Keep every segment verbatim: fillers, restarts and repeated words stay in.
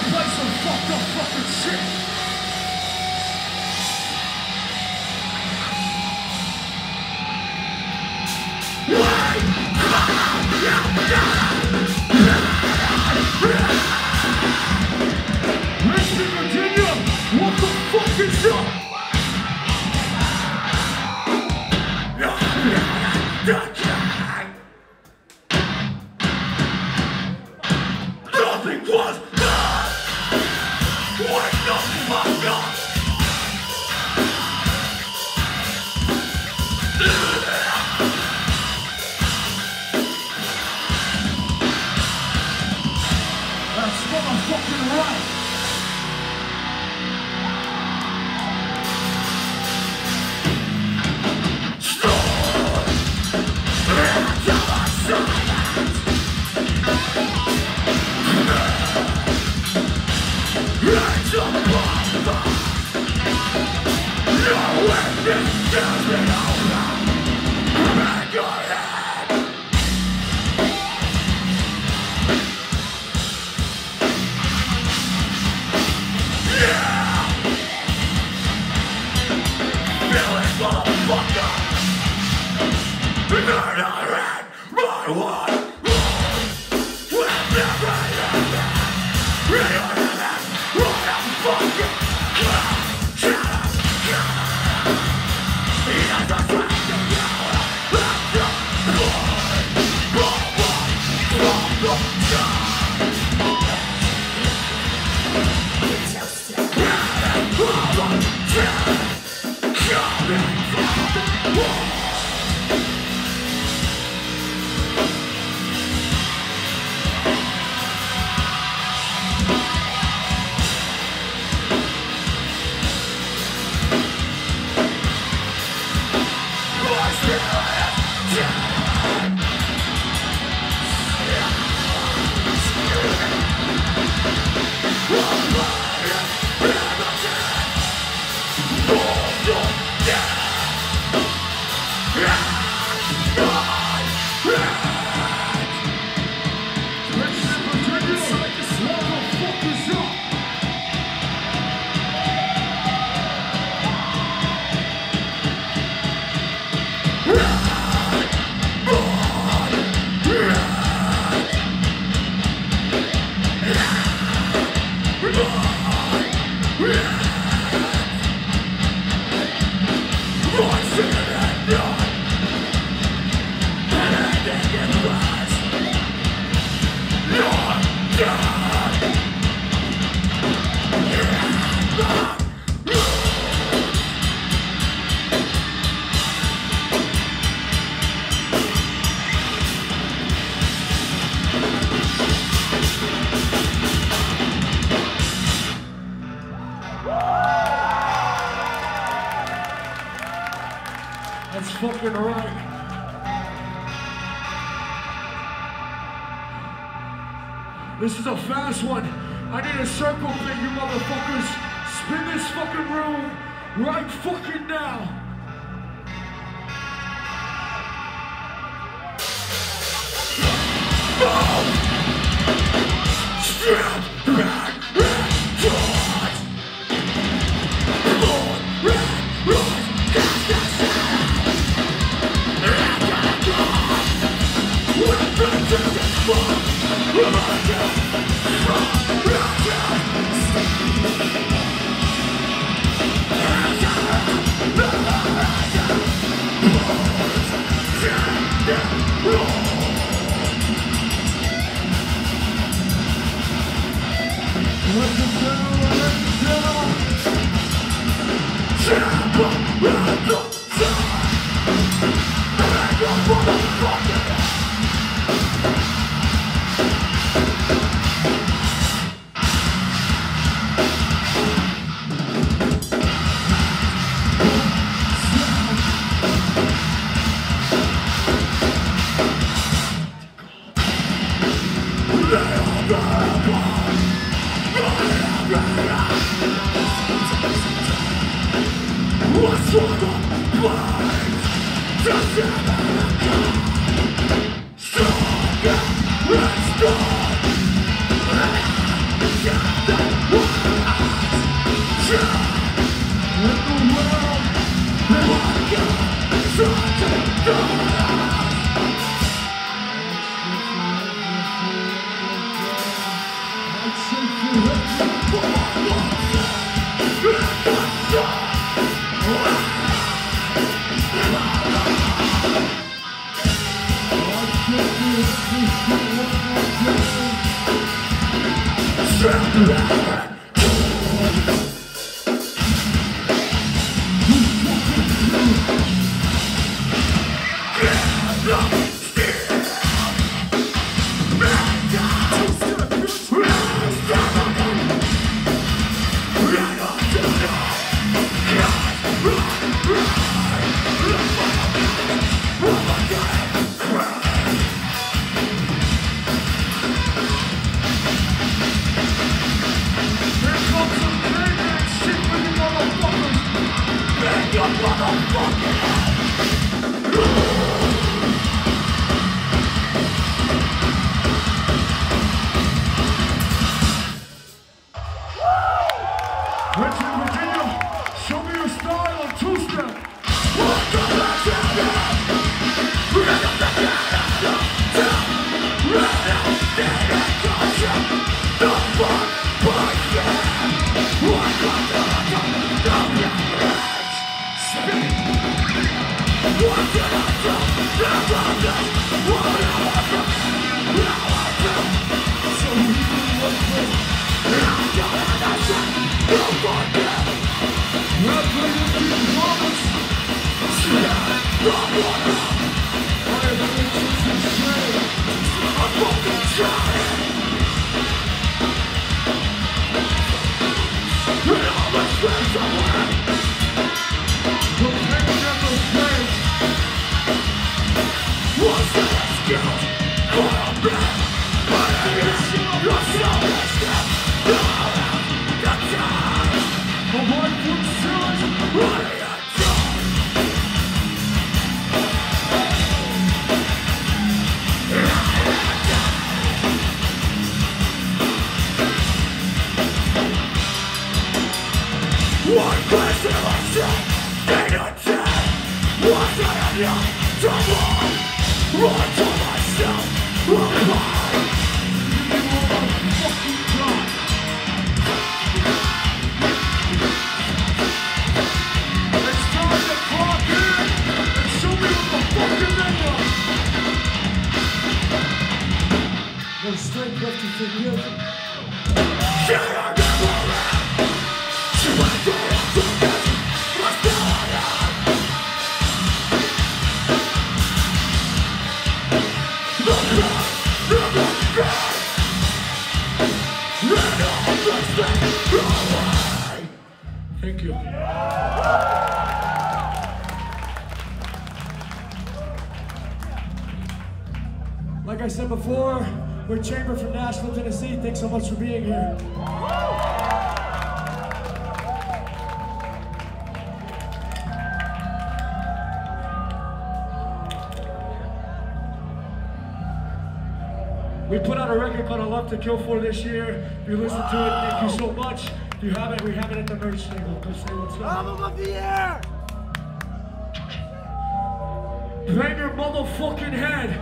play some fucked up fucking shit. Richmond, Virginia, what the fuck is up? Nothing was done. What nothing was done. That's motherfucking right. That's fucking right. This is a fast one. I need a circle thing, you motherfuckers. Spin this fucking room right fucking now. Strap back, What's on the mind? Just stronger, let's go. Richmond, Virginia, show me your style on two-step. One question of myself, ain't a death. What I am young, to run, run to myself, run high. You are a fucking god. It's time to clock in and show me what the fucking menu. No strength left to forgive. Shut up, never end. Thank you. Like I said before, we're Chamber from Nashville, Tennessee. Thanks so much for being here. We put out a record called I Love to Kill For this year. If you listen to it, thank you so much. If you haven't, we have it at the merch table. Come say what's up. Album of the year! Bang your motherfucking head.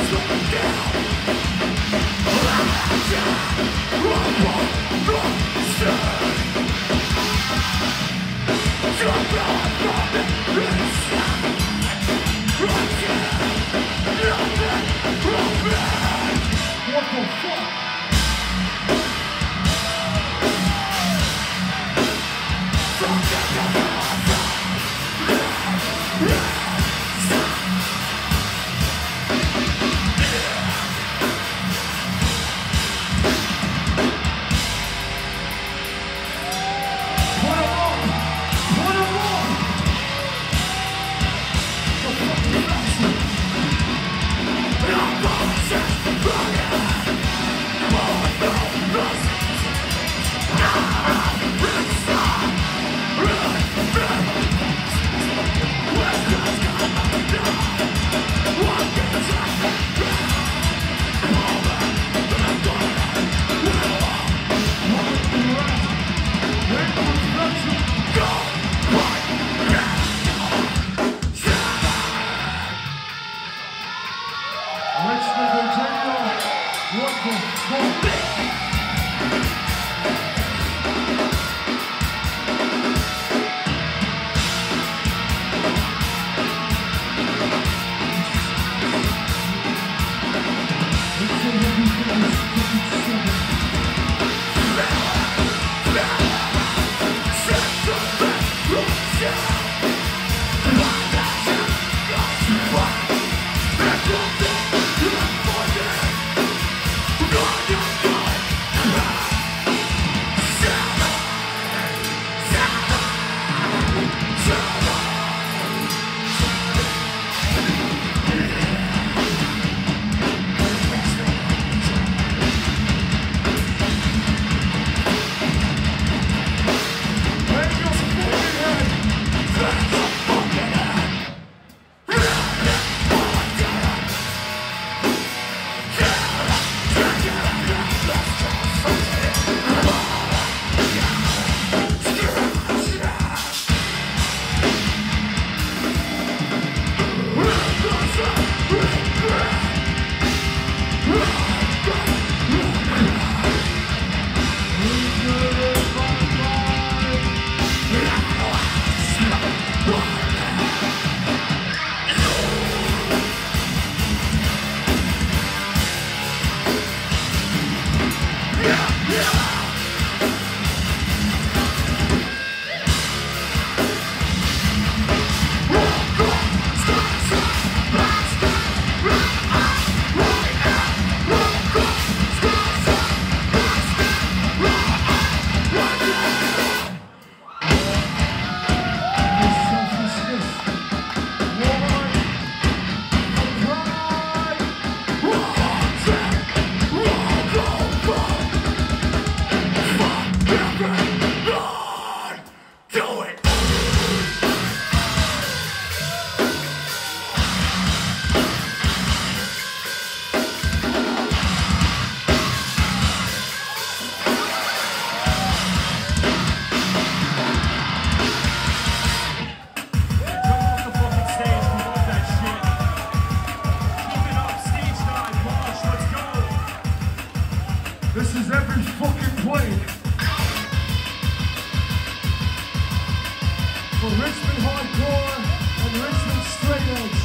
for Richmond hardcore and Richmond straight edge.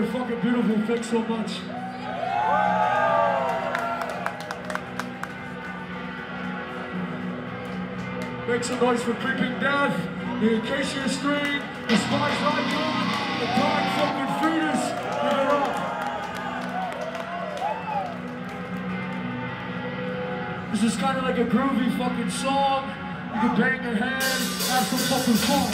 You're fucking beautiful. Thanks so much. Make some noise for Creeping Death, the Acacia Strain, the Spice Icon, the Dark fucking Fetus. Give it up. This is kind of like a groovy fucking song. You can bang your hand, have some fucking fun.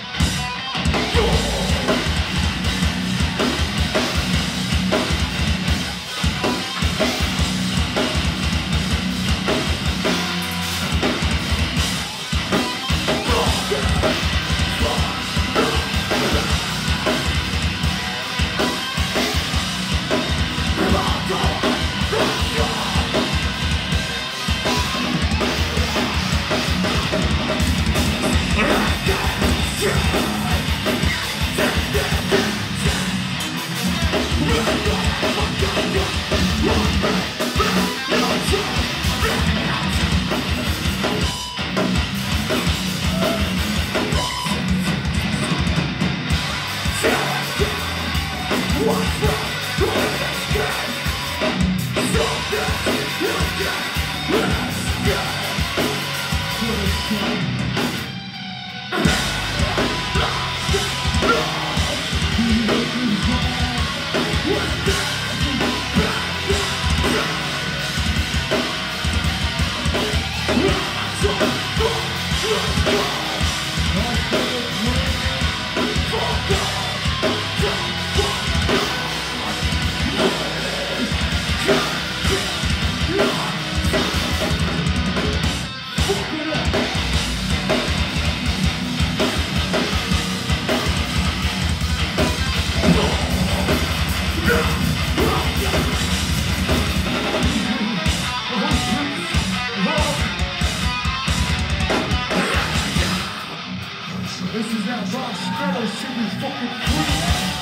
This is that rock metal shit fucking free.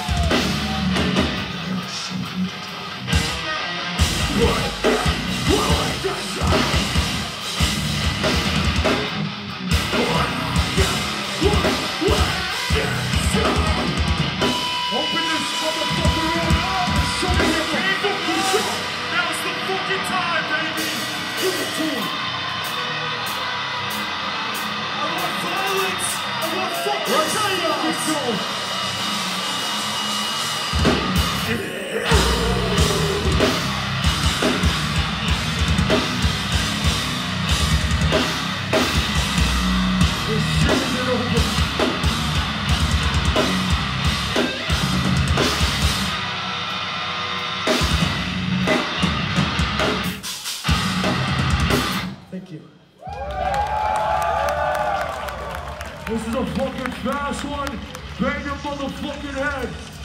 Open this motherfucker up and show me your fucking show. Now's the fucking time, baby. Give it to him. I want violence. I want fucking chaos. This shit is over. Thank you. This is a fucking fast one. Bang your motherfucking head.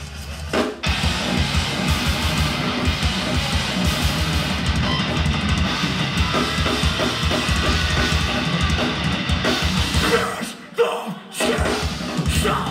Here's the shit.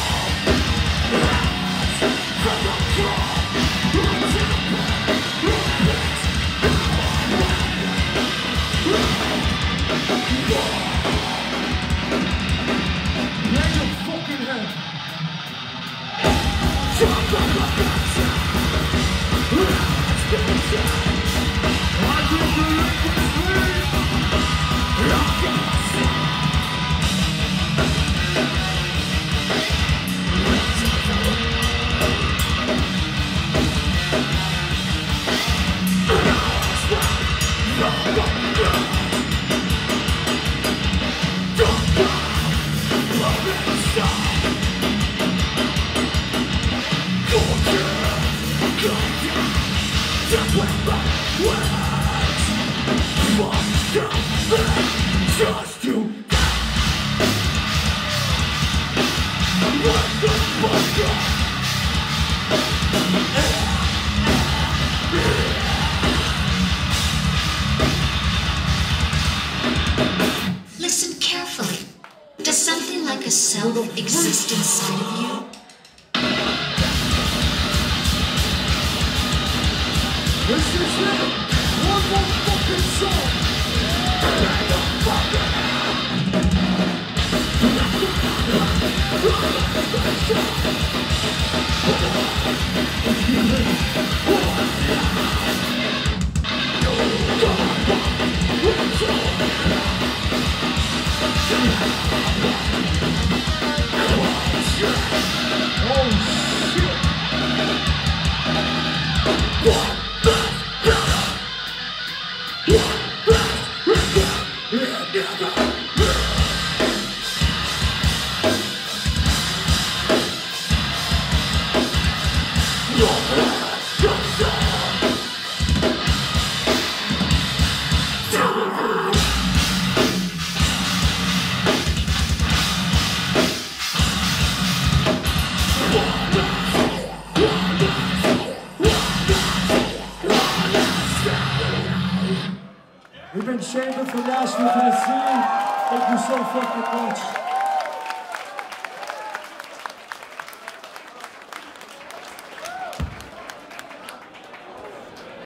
Yeah. Just to what the fuck? Listen carefully. Does something like a self exist inside of you? This is it! One more fucking song! We've been Chamber from Nashville, Tennessee. Thank you so fucking much.